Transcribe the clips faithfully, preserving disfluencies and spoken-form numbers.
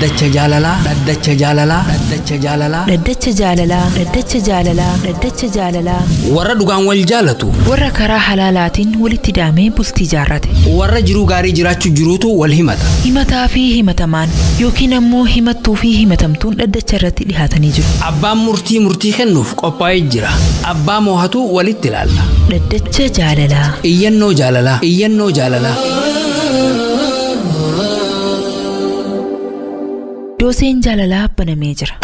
Dhaddacha jaalalaa. Dhaddacha jaalalaa. Dhaddacha jaalalaa. Dhaddacha jaalalaa. Dhaddacha jaalalaa. Dhaddacha jaalalaa. Warra dhugaan wal jaalatu. Warra karaa halaalaatiin walitti daamee bultii jaarrate. Warra jiruu gaarii jiraachuu jiruutu wal himata. Himataa fi himatamaan yookiin ammoo himattuu fi himatamtuun dhaddacha irratti dhihaatanii jiru. Abbaan murtii murtii kennuuf qophaa'ee jira. Abbaa moohatu walitti ilaalla. Dhaddacha jaalalaa. Iyyannoo jaalalaa. Iyyannoo jaalalaa. Dooseen jaalalaa banamee jira.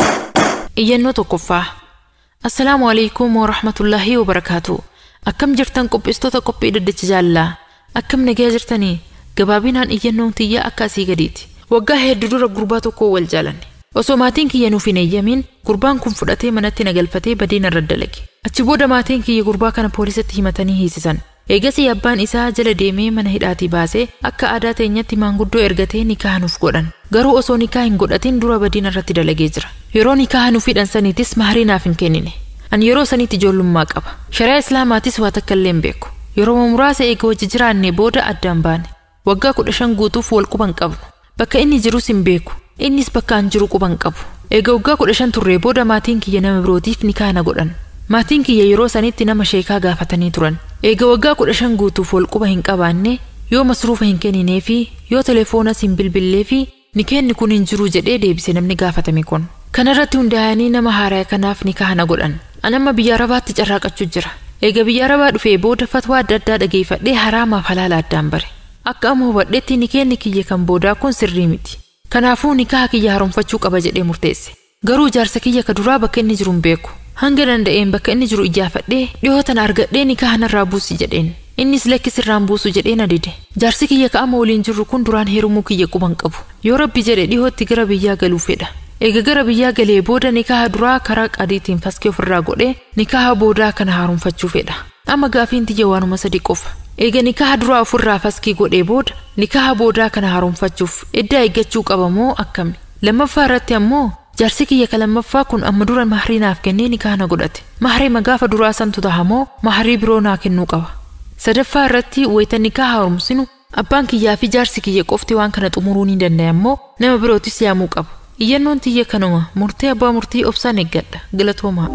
Iyyannoo tokkoffaa. Aselamu Aleeykum Warahmetulahi waabarakatuhu. Akkam jirtan qopheessitoota qophii dhaddacha jaalalaa. Akkam nagaa jirtanii? Gabaabinaan iyyannoon tiyya akka asii gadiiti. Waggaa hedduu dura gurbaa tokko wal jaalanne. Osoo maatiin kiyya nuuf hin eeyyamin gurbaan kun fudhatee manatti na galfatee badiina irra dalage. Achi booda maatiin kiyya gurbaa kana poolisatti himatanii hiisisan. Eegasii abbaan isaa jala deemee mana hidhaatii baasee akka aadaa teenyatti maanguddoo ergatee nikaaha nuuf godhan. Garuu osoo nikaaha hin godhatin dura badiina irratti dalagee jira. Yeroo nikaaha nuuf hidhan saniitis maharii naaf hin kennine. Ani yeroo saniitti ijoollummaa qaba. Shari'a Islaamaatis waa takka illee hin beeku. Yeroo muraasa eega wajji jiraanne booda addaan baane. Waggaa kudha shan guutuuf wal quban qabnu. Bakka inni jirus hin beeku. Innis bakka an jiru quban qabu. Eega waggaa kudha shan turree booda maatiin kiyya nama birootiif nikaaha na godhan. Maatiin kiyya yeroo sanitti nama sheekaa gaafatanii turan. Eega waggaa kudha shan guutuuf wal quba hin qabaanne yoo masruufa hin kenninee fi yoo telefoonas hin bilbillee fi nikeenni kun hin jiru jedhee deebise namni gaafatame kun. Kanarratti hundaa'anii nama haaraa kanaaf nikaaha na godhan. Anamma biyya Arabaatti carraaqachuu jira. Eega biyya Arabaa dhufee booda fatwaa adda addaa dhageeffadhee haraamaaf halaala addaan bare. Akka amma hubadheetti nikeenni kiyya kan boodaa kun sirrii miti. Kanaafuu nikaaha kiyya haaromfachuu qaba jedhee murteesse. Garuu jaarsa kiyya ka duraa bakka inni jiru hin beeku. Hanga danda'een bakka inni jiru iyyaafadhee dhiyootan argadhee nikaaha narraa buusi jedheen. Innis lakki sirraan buusu jedhee na dide. Jaarsi kiyya ka amma waliin jirru kun duraan heerumuu kiyya quban qabu. Yoo Rabbi jedhe dhiyootti gara biyyaa galuu fedha. Eega gara biyyaa galee booda nikaaha duraa karaa qadiitiin faskii ofirraa godhee nikaaha boodaa kana haaromfachuu fedha. Amma gaafiin tiyya waanuma sadi qofa. Eega nikaaha duraa ofirraa faskii godhee booda nikaaha boodaa kana haaromfachuuf iddaa eeggachuu qaba moo akkami? Lammaffaa irratti ammoo jaarsi kiyya ka lammaffaa kun amma dura maharii naaf kennee nikaaha na godhate. Maharii magaafa duraa santu taha moo maharii biroo naa kennuu qaba? Sadaffaa irratti wayita nikaaha haaromsinu abbaan kiyyaa fi jaarsi kiyya qofti waan kana xumuruu ni danda'an moo nama birootis yaamuu qabu. Iyyannoon tiyya kanuma murtee abbaa murtii obsaan eeggadha. Galatoomaa.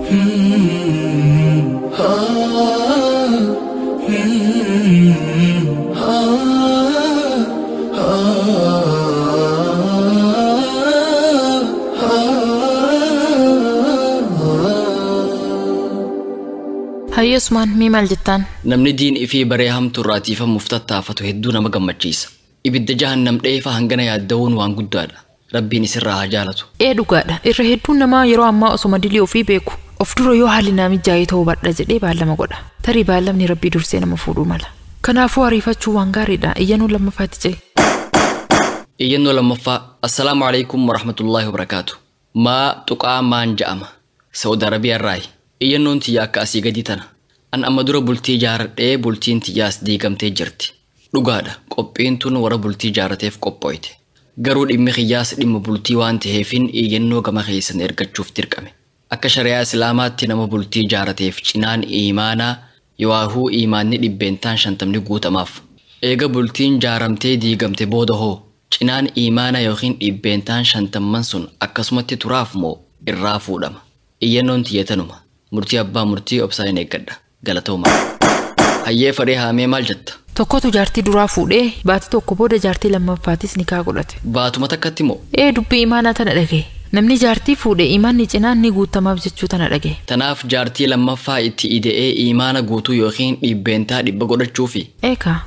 Hayya Usmaan mee maal jettaan? Namni diin ifii baree hamtu raatiifamuuf tattaafatu hedduu nama gammachiisa. Ibidda jahannam dheefa hangana yaadda'uun waan guddaadha. Rabbiin isirraa haa jaalatu. Ee dhugaadha. Irra hedduun namaa yeroo ammaa osuma dilii ofii beeku. Of dura yoo haalli naamijaa'ee ta'uu badha jedhee baallama godha. Tarii baallamni Rabbii dursee nama fuudhuu mala. Kanaafuu ariifachuu waan gaariidha. Iyyannoo lammaffaatti ce'e. Iyyannoo lammaffaa. Assalaamu Aleeykum Warahmetulahi Waabarakatuhu. Maa tuqaa maan ja'ama. Saudi Arabiyaa irraayi. Iyyannoon tiyya akka asii gadi tana. An amma dura bultii jaaradhee bultiin tiyyaas diigamtee jirti. Dhugaadha. Qophiin tun warra bultii jaarateef qophooyte. Garuu dhimmi kiyyaas dhimma bultii waan ta'eefin iyyannoo gama keessan ergachuuf dirqame. Akka shari'aa Islaamaatti nama bultii jaarateef cinaan iimaanaa yoahuu iimaanni dhibbeentaan shantamni guutamaaf. Eega bultiin jaaramtee diigamte booda hoo cinaan iimaanaa yookiin dhibbeentaan shantamman sun akkasumatti turaaf moo irraa fuudhama. Iyyannoon tiyya tanuma. Murtii abbaa murtii obsaan eeggadha. Galatooma. Hayyee fadhee haamee maal jetta? Tokkotu jaartii duraa fuudhee baatii tokko booda jaartii lammaffaatis nikaaha godhate. Baatuma takkatti moo? Ee dubbii imaanaa tana dhagaye. Namni jaartii fuudhee imaanni cinaan ni guutamaaf jechuu tana dhagaye. Tanaaf jaartii lammaffaa itti ide'ee imaana guutuu yookiin dhibbeentaa dhibba godhachuufi. Eekaa.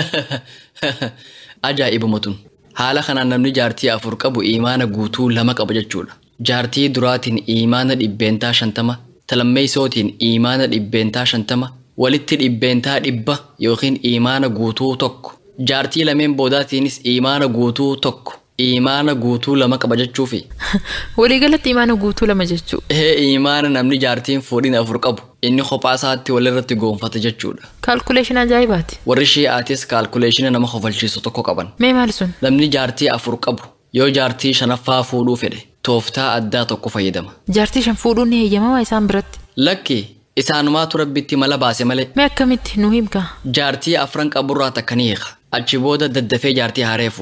Ajaa'ibuma tun. Haala kanaan namni jaartii afur qabu imaana guutuu lama qaba jechuudha. Jaartii duraatiin imaana dhibbeentaa shantama. Talammeessootiin imaana dhibbeentaa shantama. Walitti dhibbeentaa dhibba yookiin imaana guutuu tokko. Jaartii lameen boodaatiinis imaana guutuu tokko. Imaana guutuu lama qaba jechuufi. Waliigalatti imaana guutuu lama jechuu. Ee imaana namni jaartiin fuudhin afur qabu. Inni kophaa isaatti walirratti goonfata jechuudha. Kaalkuleeshina ajaa'ibaati. Warri shi'aatis kaalkuleeshina nama kofalchiisu tokko qaban. Mee maal sun? Namni jaartii afur qabu yoo jaartii shanaffaa fuudhuu fedhe tooftaa addaa tokko fayyadama. Jaartii shan fuudhuun ni heeyyamamaa isaan biratti. Lakki isaanumaatu Rabbitti mala baase malee. Mee akkamitti nu himka? Jaartii afran qaburraa takka ni hiika. Achi booda daddafee jaartii haaree fuudha.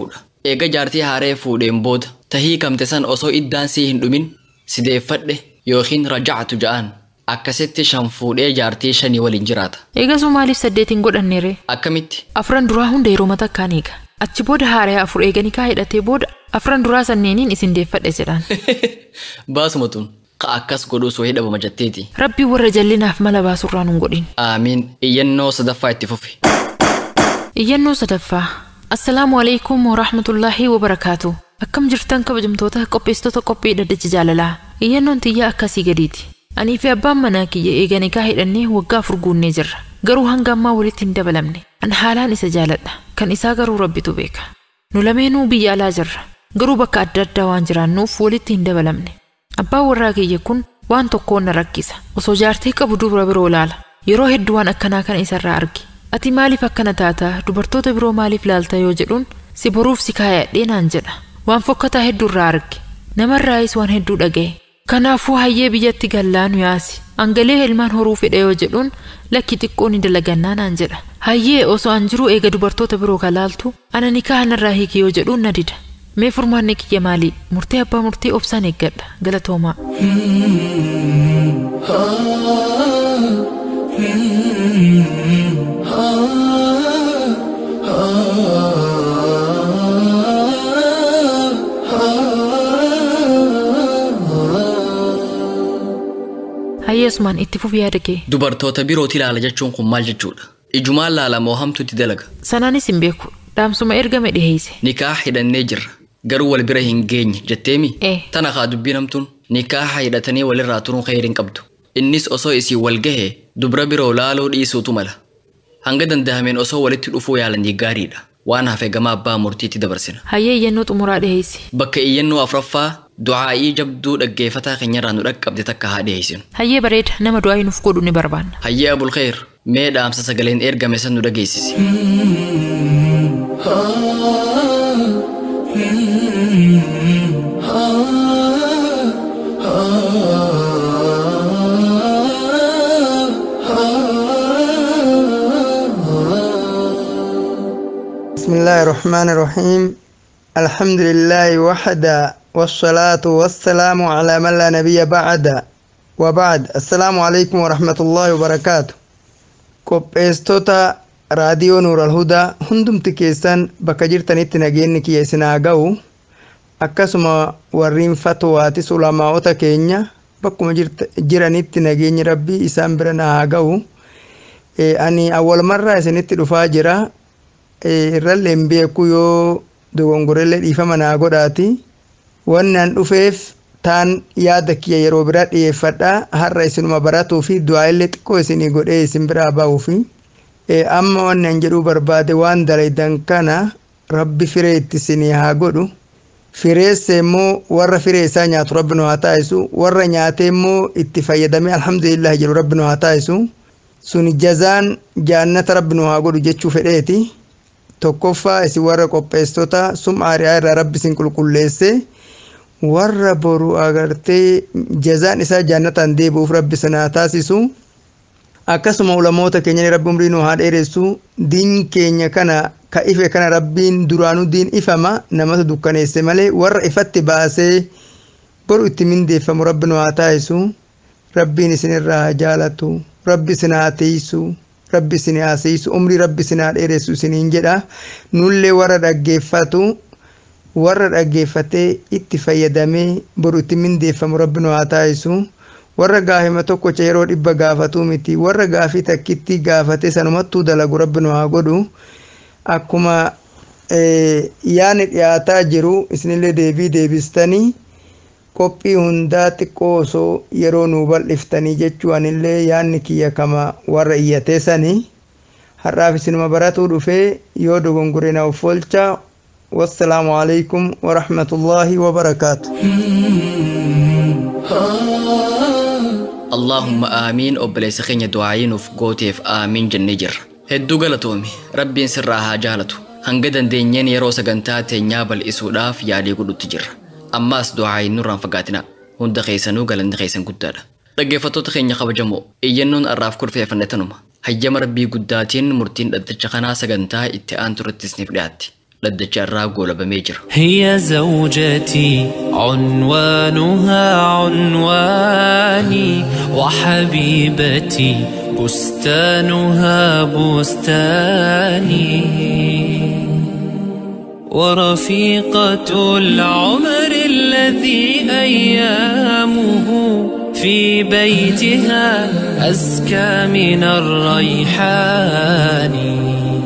eega jaartii haaree fuudheen booda tahii kamte san osoo iddaan sii hin dhumin sideeffadhe yookiin rajactu ja'aan akkasitti shan fuudhee jaartii shanii waliin jiraata. Eega Somaaliif saddeetiin godhanneere. Akkamitti? Afran duraa hunda yeroo matakkaan eega. Achi booda haaree afur eeganii kaa hidhatee booda afran duraa sanneeniin isin deeffadhe jedhaan. Baasuma tun ka akkas godhuu soo hidhabama jetteeti. Rabbii warra jallinaaf mala baasurraan hin godhin. Aamiin. Iyyannoo sadaffaa itti fufi. Iyyannoo sadaffaa. Assalaamu Aleeykum Warahmetulahi Wabarakatuhu. Akkam jirtan kabajamtoota qopheessitoota qophii dhaddacha jaalalaa. Iyyannoon tiyyaa akkasii gadiiti. Anii fi abbaan manaa kiyya eeganii kaa hidhannee waggaa afur guunnee jirra. Garuu hanga ammaa walitti hin dabalamne. An haalaan isa jaaladha. Kan isaa garuu Rabbitu beeka. Nu lameenuu biyya alaa jirra. Garuu bakka adda addaa waan jiraannuuf walitti hin dabalamne. Abbaan warraa kiyya kun waan tokkoon na rakkisa. Osoo jaartii qabu dubara biroo laala. Yeroo hedduu waan akkanaa kana isarraa argi. Ati maaliif akkana taata? Dubartoota biroo maaliif laalta yoo jedhuun si boruuf si kaayadhee naan jedha. Waan fokkataa hedduu irraa argi. Namarraayis waan hedduu dhaga'e. Kanaafuu hayyee biyyatti gallaa nu yaasi. Angalee ilmaan horuu fedha yoo jedhuun lakki xiqqoo ni dalagannaa naan jedha. Hayyee osoo an jiru eega dubartoota biroo kalaaltu ana nikaa narraa hiiki yoo jedhuun na dida. Mee furmaanni kiyya maalii? Murtee abbaa murtee obsaan eeggadha. Galatoomaa. Hayyeessumaan itti fufi yaada kee. Dubartoota birooti ilaala jechuun kun maal jechuudha? Ijumaan laala moo hamtuutti dalaga? Sanaanis hin beeku. Dhaamsuma ergame dhiheesse. Nikaa hidhannee jirra. Garuu wal bira hin geenye jetteemi? Eh. Tana kaa dubbiin hamtuun nikaa hidhatanii walirraa turuun khayriin qabdu. Innis osoo isii wal gahee dubra biroo laaluu dhiisuutu mala. Hanga dandahameen osoo walitti dhufuu yaalanii gaariidha. Waan hafe gama abbaa murtiitti dabarsina. Hayyee iyyannoo xumuraa dhiheessi. Bakka iyyannoo afraffaa du'aa'ii jabduu dhaggeeffataa keenyarraa nu dhaqqabde takka haa dhiheessinu. Hayyee bareeda nama du'aa'ii nuuf godhu ni barbaanna. Hayyee abul khayr mee dhaamsa sagaleen ergame san nu dhageessisi. بسم الله الرحمن الرحيم الحمد لله وحده والصلاة والسلام على من لا نبي بعد وبعد السلام عليكم ورحمة الله وبركاته قبستوتا راديو نور الهدى هندم تكيسان بكجرتني تنجين كي يسناغو أكسما ورين فتواتي سلاماوتا كينيا بكما جراني تنجين ربي إسان برنا هاغو إيه أني أول مرة سنتي رفاجرة irralleen beeku yoo dogongorellee dhiifama naa godhaati wannan dhufeef taan yaada kiyya yeroo biraa dhiyeeffadha har'a isinuma baratuu fi du'aa'illee xiqqoo isinii godhee isin biraa ba'uu fi amma wannan jedhuu barbaade waan dalaydan kana rabbi firee itti isinii haa godhu fireesse immoo warra firee isaa nyaatu rabbi nu haa taa'isu warra nyaatee immoo itti fayyadamee alhamdulillah jedhu rabbi nu haa taa'isu suni jazaan jaannata rabbi nu haa godhu jechuu fedheeti. Tokkoffaa isi warra qopheessitoota sum'aa riyaa irraa rabbi isin qulqulleesse warra boru agartee jazaan isaa jannataan deebi'uuf rabbi sanaa taasisu akkasuma ulamoota keenya rabbi umrii nu haa dheeressu diin keenya kana ka ife kana rabbiin duraanuu diin ifama namatu dukkaneesse malee warra ifatti baasee boru itti mindeeffamu rabbi nu haa taasisu rabbiin isinirraa haa jaalatu rabbi isin haa tiisu rabbi isin haasiisu umrii rabbi isin haa dheeressu isiniin jedha nullee warra dhaggeeffatu warra dhaggeeffatee itti fayyadamee boru itti mindeeffamu rabbi nu haa taasisu warra gaafima tokkocha yeroo dhibba gaafatu miti warra gaafii takkitti gaafate sanumattuu dalagu rabbi nu haa godhu akkuma yaani dhiyaataa jiru isinillee deebii deebistanii qophii hundaa xiqqoo osoo yeroo nuu bal'iftanii jechuu anillee yaanni kiyya kama warra iyyatee sanii har'aaf isinuma baratuu dhufee yoo dogongore na of oolcha wassalaamu alaykum warahmatullahi wabarakaatu. Allahumma aamiin obboleessa keenya du'aayii nuuf gooteef aamiin jennee jirra. Hedduu galatoomi rabbiin sirraa haa jaalatu hanga dandeenyeen yeroo sagantaa teenyaa bal'isuudhaaf yaadii godhutti jirra. Ammaas du'aayin nurraan fagaatina hunda keessanuu galanni keessan guddaadha. Dhaggeeffattoota keenya kabajamoo iyyannoon arraaf kurfeeffanne tanuma hayyama rabbii guddaatiin murtiin dhaddacha kanaa sagantaa itti aantu irratti isiniif dhiyaatti. dhaddacha irraa goolabamee jira. هي زوجتي عنوانها عنواني وحبيبتي بستانها بستاني ورفيقة العمر الذي أيامه في بيتها أزكى من الريحان.